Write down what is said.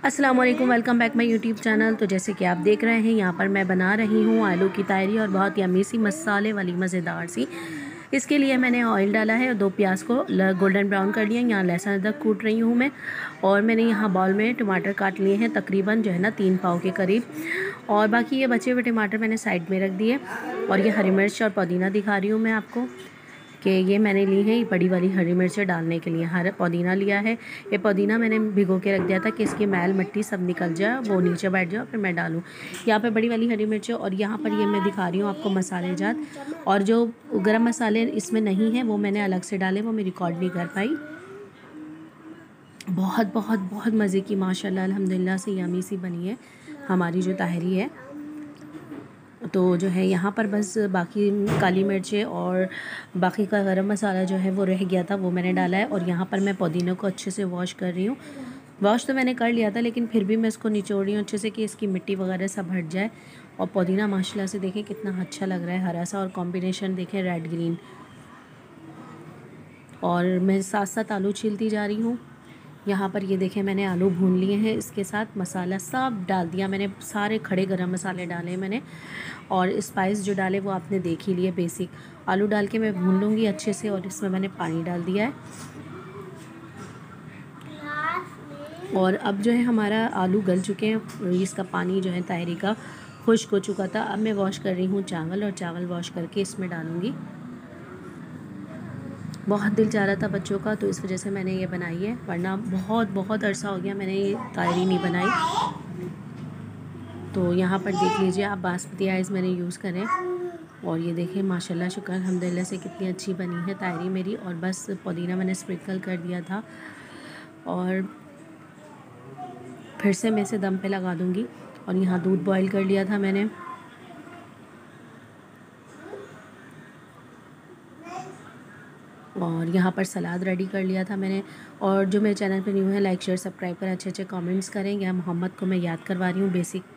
अस्सलाम वालेकुम, welcome back my YouTube channel. तो जैसे कि आप देख रहे हैं, यहाँ पर मैं बना रही हूँ आलू की तायरी और बहुत यम्मी सी मसाले वाली मज़ेदार सी। इसके लिए मैंने ऑयल डाला है और 2 प्याज को गोल्डन ब्राउन कर लिया। यहाँ लहसुन अदरक कूट रही हूँ मैं। और मैंने यहाँ बाउल में टमाटर काट लिए हैं, तकरीबन जो है ना 3 पाव के करीब। और बाकी ये बचे हुए टमाटर मैंने साइड में रख दिए। और ये हरी मिर्च और पुदीना दिखा रही हूँ मैं आपको कि ये मैंने ली है, ये बड़ी वाली हरी मिर्चें डालने के लिए। हरा पुदीना लिया है। ये पुदीना मैंने भिगो के रख दिया था कि इसकी मैल मिट्टी सब निकल जाए, वो नीचे बैठ जाए, फिर मैं डालूँ। यहाँ पे बड़ी वाली हरी मिर्चें। और यहाँ पर ये मैं दिखा रही हूँ आपको मसाले जात। और जो गरम मसाले इसमें नहीं हैं वो मैंने अलग से डाले, वो मैं रिकॉर्ड नहीं कर पाई। बहुत बहुत बहुत मज़े की माशाल्लाह अल्हम्दुलिल्लाह से यम्मी सी बनी है हमारी जो ताहरी है। तो जो है यहाँ पर बस बाकी काली मिर्चें और बाकी का गरम मसाला जो है वो रह गया था, वो मैंने डाला है। और यहाँ पर मैं पुदीने को अच्छे से वॉश कर रही हूँ। वॉश तो मैंने कर लिया था, लेकिन फिर भी मैं इसको निचोड़ रही हूँ अच्छे से कि इसकी मिट्टी वगैरह सब हट जाए। और पुदीना माशाल्लाह से देखें कितना अच्छा लग रहा है, हरा सा, और कॉम्बिनेशन देखें रेड ग्रीन। और मैं साथ साथ आलू छीलती जा रही हूँ। यहाँ पर ये देखें मैंने आलू भून लिए हैं, इसके साथ मसाला सब डाल दिया मैंने, सारे खड़े गरम मसाले डाले मैंने। और स्पाइस जो डाले वो आपने देख ही लिए बेसिक। आलू डाल के मैं भून लूँगी अच्छे से। और इसमें मैंने पानी डाल दिया है। और अब जो है हमारा आलू गल चुके हैं, इसका पानी जो है तायरी का खुश्क हो चुका था। अब मैं वॉश कर रही हूँ चावल, और चावल वॉश करके इसमें डालूँगी। बहुत दिल चाह रहा था बच्चों का, तो इस वजह से मैंने ये बनाई है, वरना बहुत बहुत अरसा हो गया मैंने ये तायरी नहीं बनाई। तो यहाँ पर देख लीजिए आप, बासमती राइस मैंने यूज़ करें। और ये देखें माशाल्लाह शुक्र अल्हम्दुलिल्लाह से कितनी अच्छी बनी है तायरी मेरी। और बस पुदीना मैंने स्प्रिंकल कर दिया था, और फिर से मैं इसे दम पे लगा दूँगी। और यहाँ दूध बॉईल कर लिया था मैंने। और यहाँ पर सलाद रेडी कर लिया था मैंने। और जो मेरे चैनल पे न्यू है, लाइक शेयर सब्सक्राइब करें, अच्छे अच्छे कमेंट्स करें। या मोहम्मद को मैं याद करवा रही हूँ बेसिक